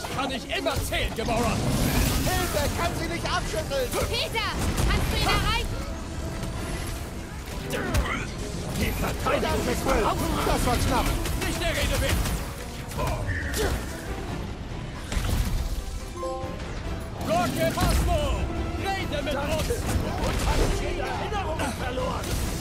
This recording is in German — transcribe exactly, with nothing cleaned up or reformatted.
Ich kann nicht immer zählen, Gamora! Hilfe, kann sie nicht abschütteln! Peter, kannst du ihn erreichen? Die Verteidigung ist voll! Das war knapp! Nicht der Rede wert! Rocket Cosmo! Rede mit uns! Und hat jede Erinnerung verloren!